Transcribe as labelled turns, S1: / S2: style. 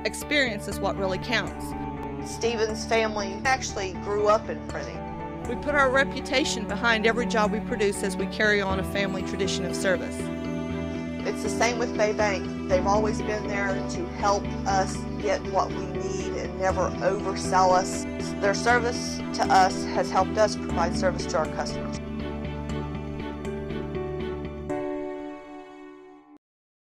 S1: Experience is what really counts.
S2: Stephen's family actually grew up in printing.
S1: We put our reputation behind every job we produce as we carry on a family tradition of service.
S2: It's the same with Bay Bank. They've always been there to help us get what we need and never oversell us. Their service to us has helped us provide service to our customers.